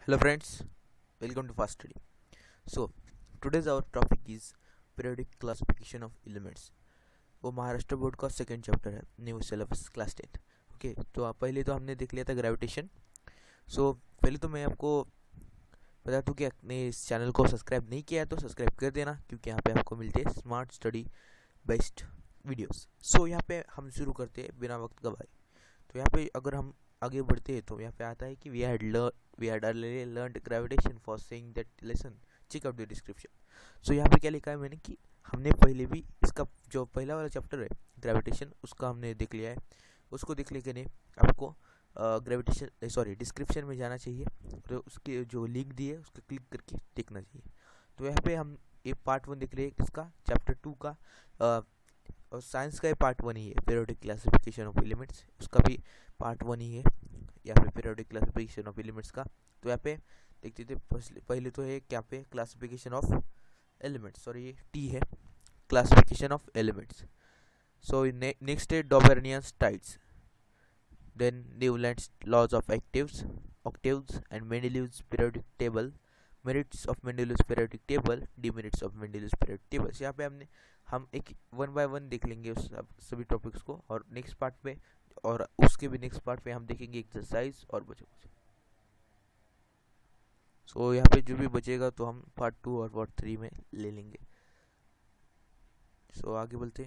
Hello friends, welcome to Fast Study. So today's our topic is periodic classification of elements. वो Maharashtra board का second chapter है, new syllabus class 10th. Okay, तो पहले तो हमने देख लिया था ग्रेविटेशन. सो पहले तो मैं आपको बता दूं कि आपने इस चैनल को सब्सक्राइब नहीं किया है तो सब्सक्राइब कर देना, क्योंकि यहाँ पे आपको मिलते हैं smart study based videos. So यहाँ पे हम शुरू करते हैं बिना वक्त गवाए. तो यहाँ पे अगर हम आगे बढ़ते हैं तो यहाँ पे आता है कि we had earlier learned gravitation for seeing that lesson, check out the description. सो यहाँ पे क्या लिखा है मैंने कि हमने पहले भी इसका जो पहला वाला चैप्टर है ग्रेविटेशन उसका हमने देख लिया है. उसको देख लेके नहीं आपको ग्रेविटेशन डिस्क्रिप्शन में जाना चाहिए और उसके जो लिंक दी है उसको क्लिक करके देखना चाहिए. तो यहाँ पे हम ये पार्ट 1 देख रहे हैं किसका, चैप्टर 2 का. और साइंस का ये पार्ट 1 ही है, पीरियोडिक क्लासिफिकेशन ऑफ एलिमेंट्स, उसका भी पार्ट 1 ही है यहाँ पे पीरियोडिक क्लासिफिकेशन ऑफ एलिमेंट्स का. तो यहाँ पे देखते थे पहले तो है क्या पे क्लासिफिकेशन ऑफ एलिमेंट्स, सॉरी ये टी है, classification of elements. So next है Dobereiner triads, then Newlands laws of octaves and Mendeleev's periodic table, merits of Mendeleev's periodic table, demerits of Mendeleev's periodic table. यहाँ पे हम एक one by one देख लेंगे उस सभी टॉपिक्स को, और नेक्स्ट पार्ट पे और उसके भी नेक्स्ट पार्ट पे हम देखेंगे एक्सरसाइज और बचे कुछ. सो यहाँ पे जो भी बचेगा तो हम पार्ट 2 और पार्ट 3 में ले लेंगे. सो आगे बोलते.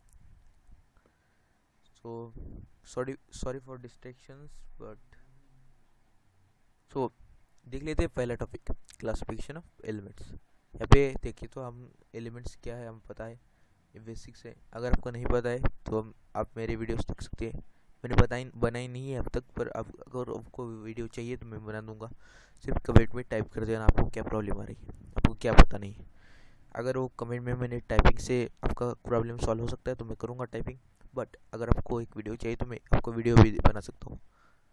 So sorry for distractions but so देख लेते हैं पहला टॉपिक, क्लासिफिकेशन ऑफ एलिमेंट्स. यहाँ पे देखिए तो हम एलिमेंट्स क्या है हम पता है, ये बेसिक्स है. अगर आपको नहीं पता है तो आप मेरे वीडियोस देख सकते हैं. मैंने बनाई नहीं है अब तक, पर अब अगर आपको वीडियो चाहिए तो मैं बना दूंगा. सिर्फ कमेंट में टाइप कर देना आपको क्या प्रॉब्लम आ रही है, आपको क्या पता नहीं है. अगर वो कमेंट में मैंने टाइपिंग से आपका प्रॉब्लम सॉल्व हो सकता है तो मैं करूँगा टाइपिंग, बट अगर आपको एक वीडियो चाहिए तो मैं आपको वीडियो भी बना सकता हूँ.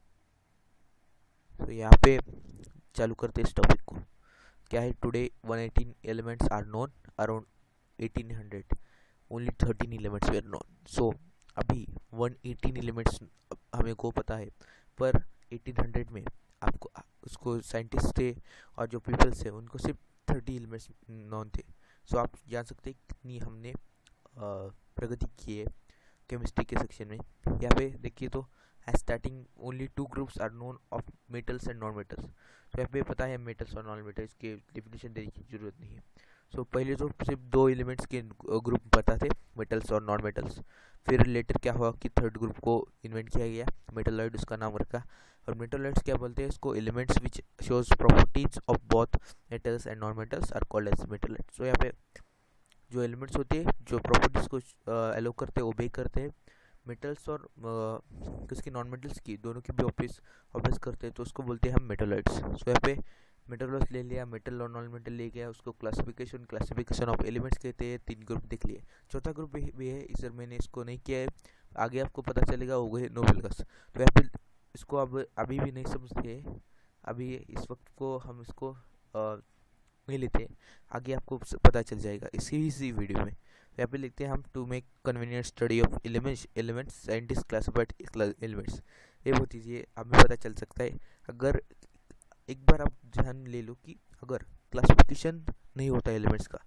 तो यहाँ पे चालू करते इस टॉपिक को. क्या है, today 118 elements are known, around 1800 only 13 elements were known. So अभी 118 एलिमेंट्स हमें को पता है, पर 1800 में आपको उसको साइंटिस्ट थे और जो पीपल्स थे उनको सिर्फ 30 एलिमेंट्स नॉन थे. सो आप जान सकते हैं कितनी हमने प्रगति की है केमिस्ट्री के सेक्शन में. यहाँ पे देखिए तो starting only 2 groups are known of metals and non metals. तो यहाँ पे पता है मेटल्स और नॉन मेटल्स के डिफिनेशन देने की जरूरत नहीं है. सो पहले तो सिर्फ 2 एलिमेंट्स के ग्रुप पता थे, मेटल्स और नॉन मेटल्स. फिर लेटर क्या हुआ कि थर्ड ग्रुप को इन्वेंट किया गया, मेटलॉइड उसका नाम रखा. और मेटलॉइड्स क्या बोलते हैं इसको, elements which shows properties of both metals and non metals are called as metalloids. So यहाँ पे जो एलिमेंट्स होते हैं जो प्रॉपर्टीज को एलो करते हैं, ओबे करते हैं, मेटल्स और किसकी, नॉन मेटल्स की, दोनों की भी ऑब्वियस करते हैं, तो उसको बोलते हैं हम मेटलॉइड्स. सो यहाँ पे मेटलॉइड्स ले लिया, मेटल और नॉन मेटल ले गया, उसको क्लासिफिकेशन ऑफ एलिमेंट्स कहते हैं. 3 ग्रुप देख लिए, चौथा ग्रुप भी है, इस मैंने इसको नहीं किया है, आगे आपको पता चलेगा वो है नोबेल गैस. तो यहाँ पे इसको अब अभी भी नहीं समझते, अभी इस वक्त को हम इसको नहीं लेते, आगे आपको पता चल जाएगा इसी वीडियो में. यहाँ पे लिखते हैं हम to make convenient study of elements scientist classified elements. ये बहुत ईजी है, हमें पता चल सकता है. अगर एक बार आप ध्यान ले लो कि अगर क्लासिफिकेशन नहीं होता एलिमेंट्स का,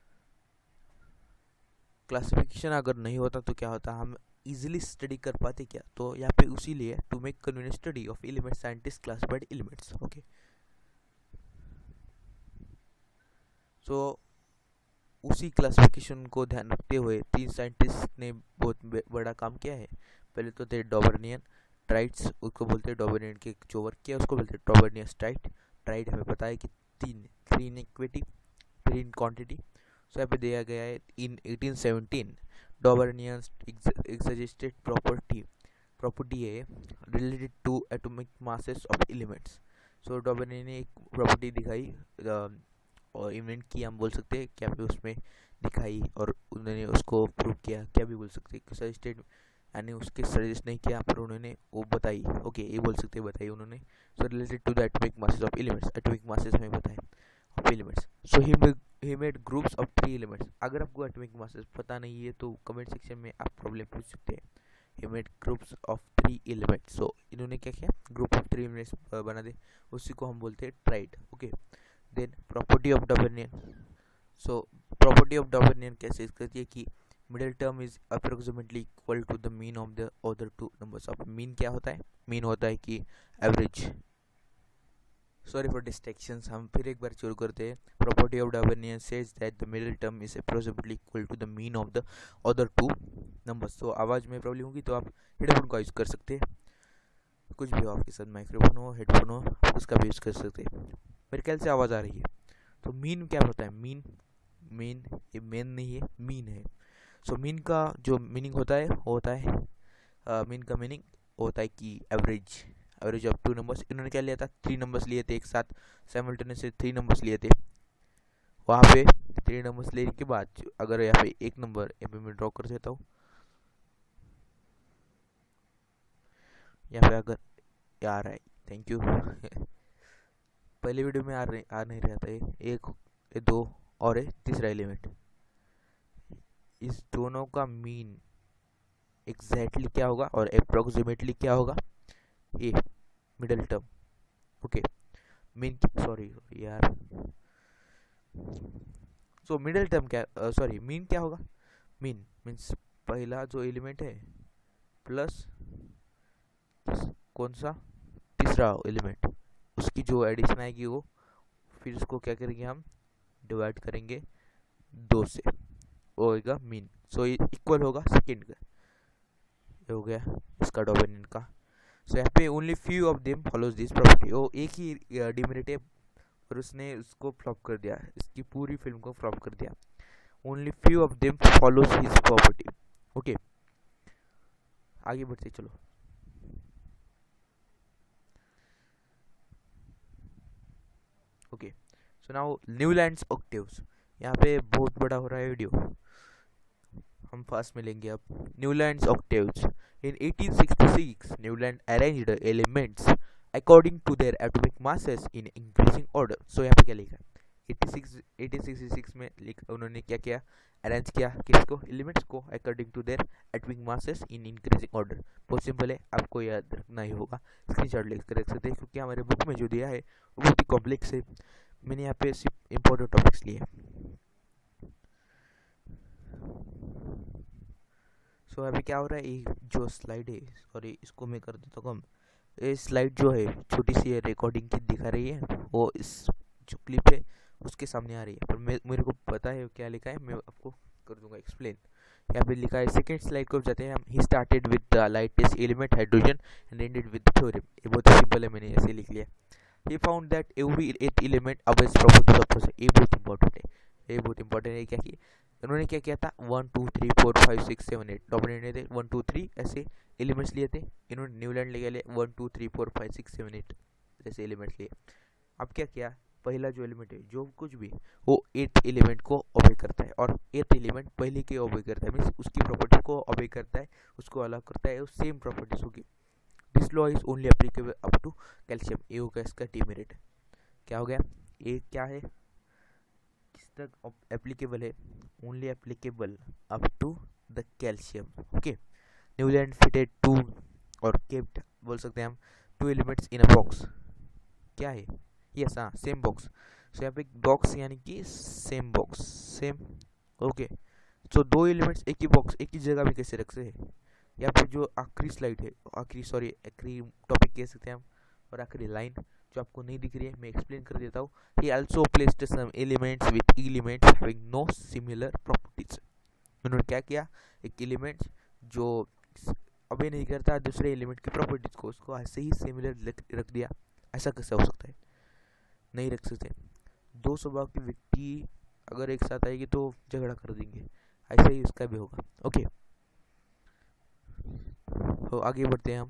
क्लासिफिकेशन अगर नहीं होता तो क्या होता, हम इजीली स्टडी कर पाते क्या. तो यहाँ पे उसी लिए to make convenient study of elements scientist classified elements. Okay, so उसी क्लासिफिकेशन को ध्यान रखते हुए 3 साइंटिस्ट ने बहुत बड़ा काम किया है. पहले तो थे डॉबर्नियन ट्राइड्स, उसको बोलते हैं डॉबर्नियन के जो वर्क किया उसको बोलते हैं डॉबर्नियस ट्राइड हमें पता है कि 3 इन इक्विटी 3 इन क्वांटिटी. सो यहाँ पे दिया गया है इन 1817 डॉबर्नियंस एग्जिस्टेड प्रॉपर्टी है related to atomic masses of elements. So Dobereiner ने एक प्रॉपर्टी दिखाई और इन्वेंट किया, हम बोल सकते हैं क्या भी उसमें दिखाई, और उन्होंने उसको प्रूव किया, क्या भी बोल सकते हैं, सजेस्टेड यानी उसके सजेस्ट नहीं किया पर उन्होंने वो बताई. ओके, ये बोल सकते हैं बताई उन्होंने. So related to the atomic masses of elements, atomic masses में बताए of elements. So he made groups of 3 elements. अगर आपको एटॉमिक मासेस पता नहीं है तो कमेंट सेक्शन में आप प्रॉब्लम पूछ सकते हैं he made groups of 3 elements. So इन्होंने क्या किया, ग्रुप ऑफ 3 elements बना दे, उसी को हम बोलते हैं triad. Okay, then property of Dobereiner. So property of Dobereiner कैसे करती है कि middle term is approximately equal to the mean of the other two numbers. अब मीन क्या होता है, मीन होता है कि एवरेज. सॉरी फॉर डिस्ट्रैक्शंस, हम फिर एक बार शुरू करते हैं. Property of Dobereiner says that the middle term is approximately equal to the mean of the other two numbers. तो आवाज़ में प्रॉब्लम होगी तो आप हेडफोन का यूज़ कर सकते हैं, कुछ भी हो आपके साथ, माइक्रोफोन हो, हेडफोन हो, आप उसका भी यूज़ कर सकते हैं. मेरे ख्याल से आवाज़ आ रही है. तो मीन क्या होता है, मीन मीन ये मेन नहीं है, मीन है. सो मीन का जो मीनिंग होता है वो होता है, मीन का मीनिंग होता है कि एवरेज, एवरेज ऑफ 2 नंबर्स. इन्होंने क्या लिया था, 3 नंबर्स लिए थे एक साथ, साइमल्टेनियसली 3 नंबर्स लिए थे. वहाँ पे 3 नंबर्स लेने के बाद अगर यहाँ पे एक नंबर यहाँ पे मैं ड्रॉ कर देता हूँ, यहाँ पे अगर ये आ रहा है, थैंक यू. पहले वीडियो में आ नहीं रहा था एक, ये 2 और ये तीसरा एलिमेंट. इस दोनों का मीन एग्जैक्टली क्या होगा और अप्रोक्सीमेटली क्या होगा, ये middle term. Okay, mean, sorry यार, सो मिडिल टर्म क्या, सॉरी मीन क्या होगा, मीन मीन्स पहला जो एलिमेंट है प्लस कौन सा तीसरा एलिमेंट, उसकी जो एडिशन आएगी वो, फिर उसको क्या करेंगे हम, डिवाइड करेंगे 2 से, वो होगा मीन. सो ये इक्वल होगा सेकेंड का. ये हो गया इसका डोमिनेंट का. सो यहाँ पे only few of them follows this property. वो एक ही डिमेरिट है और उसने उसको फ्लॉप कर दिया, इसकी पूरी फिल्म को फ्लॉप कर दिया. Only few of them follows his property. Okay, आगे बढ़ते चलो. Okay, so now Newlands octaves. यहाँ पे बहुत बड़ा हो रहा है वीडियो, हम फास्ट में लेंगे अब. Newlands octaves. In 1866, Newland arranged elements according to their atomic masses in increasing order. So यहाँ पे क्या लिखा है, 1866 में उन्होंने क्या किया, अरेंज किया किसको, एलिमेंट्स को, according to their atomic masses in increasing order. बहुत सिंपल है, आपको याद रखना ही होगा, स्क्रीनशॉट लेकर रख सकते हैं क्योंकि हमारे बुक में जो दिया है वो बहुत ही कॉम्प्लेक्स है. मैंने यहाँ पे सिर्फ इम्पोर्टेंट टॉपिक्स लिए. सो अभी क्या हो रहा है, ये जो स्लाइड है, सॉरी इसको मैं कर देता हूँ कम. ये स्लाइड जो है छोटी सी रिकॉर्डिंग की दिखा रही है, वो इस जो क्लिप है उसके सामने आ रही है, पर मेरे को पता है क्या लिखा है, मैं आपको कर दूंगा एक्सप्लेन. यहाँ पे लिखा है, सेकेंड स्लाइड को जाते हैं हम. He started with the lightest element hydrogen and ended with thorium. ये बहुत सिंपल है, मैंने ऐसे लिख लिया. He found that every 8 element always properties of process. ये बहुत इंपॉर्टेंट है, ये बहुत इंपॉर्टेंट है. क्या कि उन्होंने क्या किया था, 1 2 3 4 5 6 7 8 डोमिनेट थे, 1 2 3 ऐसे एलिमेंट्स लिए थे. इन्होंने न्यूलैंड ले गए 1 2 3 4 5 6 7 8 ऐसे एलिमेंट्स लिए. अब क्या किया, पहला जो एलिमेंट है जो कुछ भी, वो 8th एलिमेंट को ओबे करता है, और 8th एलिमेंट पहले के ओबे करता है, मीन्स उसकी प्रॉपर्टी को ओबे करता है, उसको अलग करता है, सेम प्रॉपर्टीज होगी. This law is only applicable up to calcium. ये होगा इसका डिमेरिट. क्या हो गया, ये क्या है, किस तक एप्लीकेबल है, only applicable up to the calcium. Okay, Newland fitted 2 और केप्ट बोल सकते हैं हम 2 एलिमेंट्स इन अ बॉक्स. क्या है, यस हाँ, सेम बॉक्स. सो यहाँ पे बॉक्स यानी कि same box, same. Okay, so 2 elements एक ही बॉक्स एक ही जगह में कैसे रख सकते हैं. यहाँ पे जो आखिरी स्लाइड है, आखिरी टॉपिक कह सकते हैं हम, और आखिरी लाइन जो आपको नहीं दिख रही है, मैं एक्सप्लेन कर देता हूँ. He also placed some elements with elements having no similar properties. उन्होंने क्या किया, एक एलिमेंट जो अबे नहीं करता दूसरे एलिमेंट की प्रॉपर्टीज को, उसको ऐसे ही सिमिलर रख दिया. ऐसा कैसे हो सकता है, नहीं रख सकते. 2 स्वभाव के व्यक्ति अगर एक साथ आएगी तो झगड़ा कर देंगे, ऐसा ही उसका भी होगा. ओके, तो आगे बढ़ते हैं हम.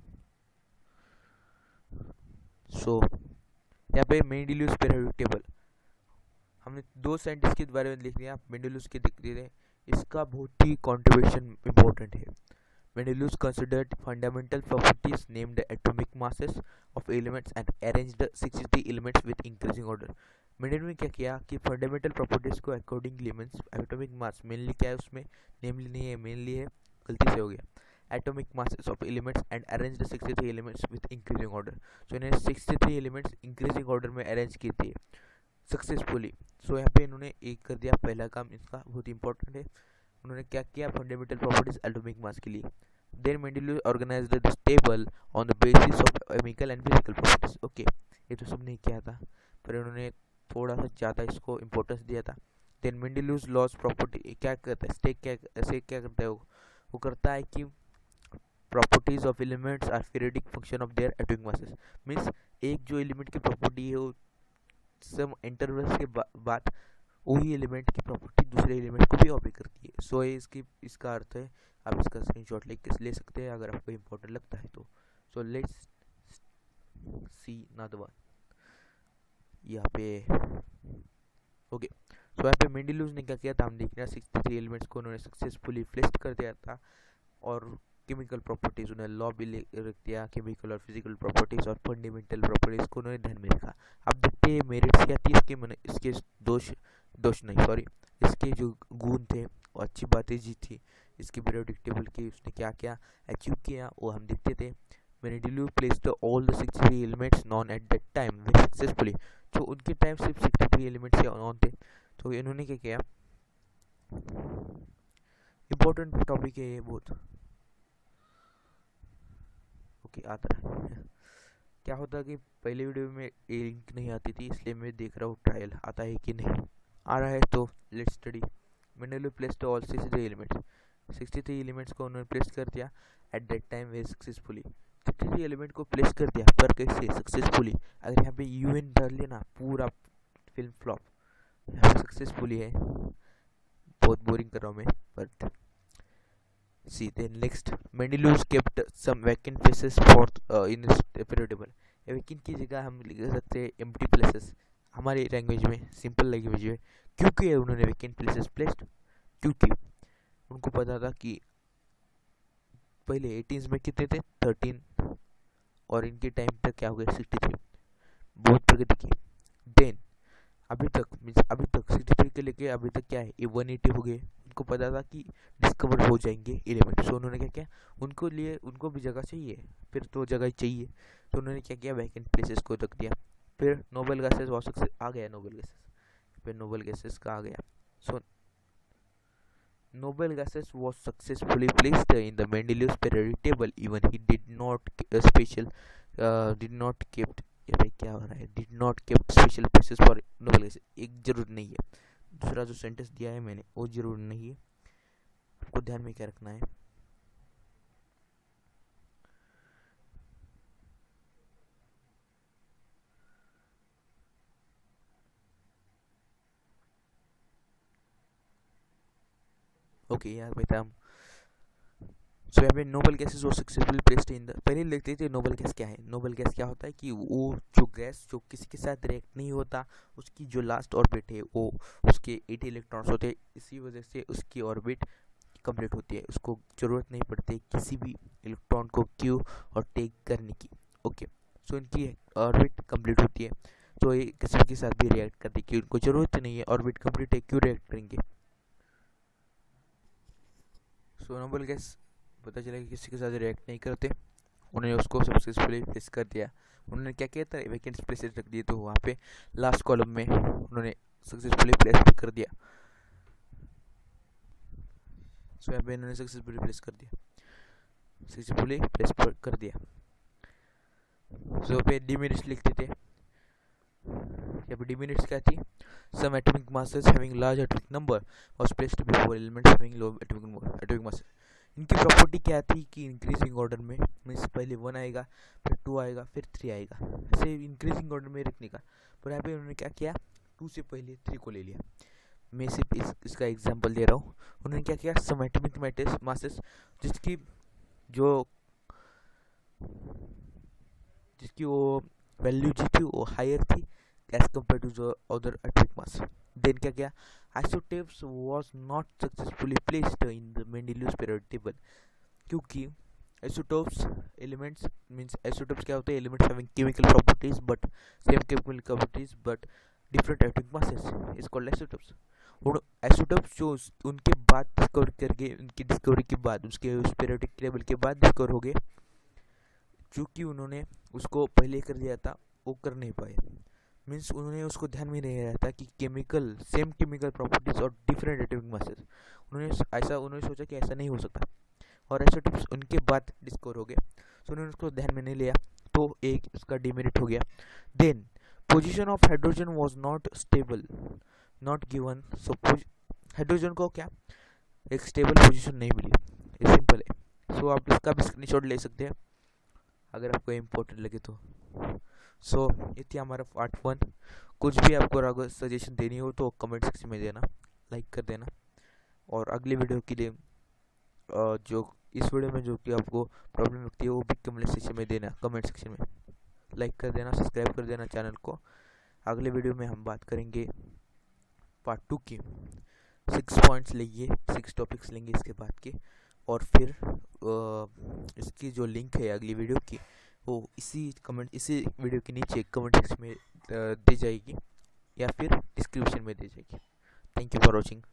सो यहाँ पे मेंडेलियस पीरियोडिक टेबल, हमने 2 साइंटिस्ट के बारे में लिख दिया, मेंडेलियस के दिख रहे हैं. इसका बहुत ही कंट्रीब्यूशन इम्पोर्टेंट है. Mendeleev considered fundamental properties, named the atomic masses of elements and arranged the 63 elements with increasing order. Mendeleev ने क्या किया कि फंडामेंटल प्रॉपर्टीज को accordingly means atomic mass mainly क्या है उसमें, नेमली नहीं है, मेनली है, गलती से हो गया, atomic masses of elements and arranged the 63 elements with increasing order. So इन्होंने 63 elements increasing order में arrange किए थे सक्सेसफुली. सो यहाँ पे इन्होंने एक कर दिया पहला काम, इसका बहुत इंपॉर्टेंट है. उन्होंने क्या किया, फंडामेंटल प्रॉपर्टीज एटॉमिक मास के लिए. Then Mendeleev organised this table on the basis of chemical and physical properties. Okay, ये तो सबने किया था, पर इन्होंने थोड़ा सा ज़्यादा इसको इम्पोर्टेंस दिया था. देन मेंडेलीव्स लॉज प्रॉपर्टी क्या करता है, स्टेक क्या करता है, वो करता है कि properties of elements are periodic function of their atomic masses. Means एक जो एलिमेंट की प्रॉपर्टी है वो सम इंटरवल्स के बाद वही एलिमेंट की प्रॉपर्टी दूसरे एलिमेंट को भी ऑब्जे करती है. सो ये इसका अर्थ है. आप इसका स्क्रीनशॉट ले सकते हैं अगर आपको इम्पोर्टेंट लगता है तो. So let's see another one यहाँ पे. ओके, सो यहाँ पे मेंडेलीव ने क्या किया था, हम देखना 63 एलिमेंट्स को उन्होंने सक्सेसफुली प्लेस्ड कर दिया था. और केमिकल प्रॉपर्टीज उन्हें लॉ भी रख दिया, केमिकल और फिजिकल प्रॉपर्टीज और फंडामेंटल प्रॉपर्टीज को उन्होंने ध्यान में रखा. अब देखते हैं मेरिट्स क्या थी इसके दोष नहीं सॉरी, इसके जो गुण थे वो अच्छी बातें जी थी. इसके पीरियोडिक टेबल की उसने क्या क्या अचीव किया वो हम देखते थे. Mendeleev placed all the 63 elements known at that time very successfully. तो उनके टाइम सिर्फ 63 एलिमेंट्स नॉन थे. तो इन्होंने क्या किया, इम्पोर्टेंट टॉपिक है ये बहुत. ओके, आता है. क्या होता है कि पहले वीडियो में लिंक नहीं आती थी, इसलिए मैं देख रहा हूँ ट्रायल आता है कि नहीं. आ रहा है तो let's study. Mendeleev placed all 63 elements. 63 elements को उन्होंने प्लेस कर दिया at that time very successfully. 63 element को प्लेस कर दिया, पर कैसे सक्सेसफुली. अगर यहाँ पे यूएन डाल लेना पूरा फिल्म फ्लॉप. यहाँ पे सक्सेसफुली है, बहुत बोरिंग कर रहा हूँ मैं, but see then next Mendeleev kept some vacant places for in his period table. vacant की जगह हम लिख सकते हैं empty places हमारे लैंग्वेज में, सिंपल लैंग्वेज में. क्यों किया उन्होंने vacant places placed, क्योंकि उनको पता था कि पहले 18s में कितने थे 13 और इनके टाइम तक क्या हो गया 63. बहुत प्रगति की. देन अभी तक 63 के लेके अभी तक क्या है ये 180 हो गए. उनको पता था कि डिस्कवर हो जाएंगे एलिमेंट. सो उन्होंने क्या किया, उनको भी जगह चाहिए, फिर तो जगह चाहिए. तो उन्होंने क्या किया, वैकेंट प्लेसेस को रख दिया. फिर नोबल गैसेस आ गया. नोबल गैसेस का आ गया. So noble gases was successfully placed in the Mendeleev's periodic table. Even he did not kept special places for noble gases. एक जरूर नहीं है, दूसरा जो सेंटेंस दिया है मैंने वो जरूर नहीं है. आपको ध्यान में क्या रखना है, ओके यार बेटा. सो यहाँ पे नोबल गैसेस वो सक्सेसफुली प्लेस्ड इन द. पहले लिखते थे नोबल गैस क्या है. नोबल गैस क्या होता है कि वो जो गैस जो किसी के साथ रिएक्ट नहीं होता, उसकी जो लास्ट ऑर्बिट है वो उसके 80 इलेक्ट्रॉन्स होते हैं. इसी वजह से उसकी ऑर्बिट कंप्लीट होती है, उसको ज़रूरत नहीं पड़ती किसी भी इलेक्ट्रॉन को क्यू और टेक करने की. ओके, सो इनकी ऑर्बिट कंप्लीट होती है, तो ये किसी के साथ भी रिएक्ट करने की उनको ज़रूरत नहीं है. ऑर्बिट कंप्लीट है, क्यों रिएक्ट करेंगे. सो नोबल गैस पता चला कि किसी के साथ रिएक्ट नहीं करते, उन्होंने उसको सक्सेसफुली प्लेस कर दिया. उन्होंने क्या किया था, वैकेंट प्लेसेस रख दिए. तो वहाँ पे लास्ट कॉलम में उन्होंने सक्सेसफुली प्लेस भी कर दिया. सो यहाँ पे इन्होंने सक्सेसफुली प्लेस कर दिया. सो पे डिमेरिट्स लिखते थे. यहाँ पे डिमेरिट्स क्या थी, some atomic masses having large atomic number was placed before elements having low atomic mass. इनकी प्रॉपर्टी क्या थी कि इंक्रीजिंग ऑर्डर में, मीन्स पहले 1 आएगा, फिर 2 आएगा, फिर 3 आएगा, ऐसे इंक्रीजिंग ऑर्डर में रखने का. पर यहाँ पे उन्होंने क्या किया, 2 से पहले 3 को ले लिया. मैं सिर्फ इसका एग्जांपल दे रहा हूँ. उन्होंने क्या किया, सम एटॉमिक मासेस जिसकी वो वैल्यू जी थी वो हायर थी एज कम्पेयर टू जो अदर एटॉमिक मास. देन क्या किया, isotopes was not successfully placed in the Mendeleev's periodic table. क्योंकि isotopes elements means isotopes क्या होते हैं, elements having chemical properties but same chemical properties but different atomic masses is called isotopes. उन isotopes जो उनके बाद डिस्कवर करके, उनकी डिस्कवरी के बाद, उसके उस पीरियोडिक टेबल के बाद डिस्कवर हो गए, चूँकि उन्होंने उसको पहले कर दिया था वो कर नहीं पाए। मीन्स उन्होंने उसको ध्यान में नहीं रहा था कि केमिकल, सेम केमिकल प्रॉपर्टीज और डिफरेंट एटॉमिक मासेस, उन्होंने सोचा कि ऐसा नहीं हो सकता, और आइसोटोप्स उनके बाद डिस्कवर हो गए, तो उन्होंने उसको ध्यान में नहीं लिया, तो एक उसका डिमेरिट हो गया। Then position of hydrogen was not stable, not given, so hydrogen को क्या एक स्टेबल पोजीशन नहीं मिली, ये सिंपल है। सो आप इसका भी स्क्रीनशॉट ले सकते हैं अगर आपको इम्पोर्टेंट लगे तो। सो ये थी हमारा पार्ट 1। कुछ भी आपको अगर सजेशन देनी हो तो कमेंट सेक्शन में देना, लाइक कर देना, और अगले वीडियो के लिए जो इस वीडियो में जो कि आपको प्रॉब्लम लगती है वो भी कमेंट सेक्शन में देना, कमेंट सेक्शन में लाइक कर देना, सब्सक्राइब कर देना चैनल को। अगले वीडियो में हम बात करेंगे पार्ट 2 की। 6 पॉइंट्स लेंगे, 6 टॉपिक्स लेंगे इसके बाद के, और फिर इसकी जो लिंक है अगली वीडियो की वो इसी वीडियो के नीचे कमेंट सेक्शन में दी जाएगी या फिर डिस्क्रिप्शन में दी जाएगी। Thank you for watching.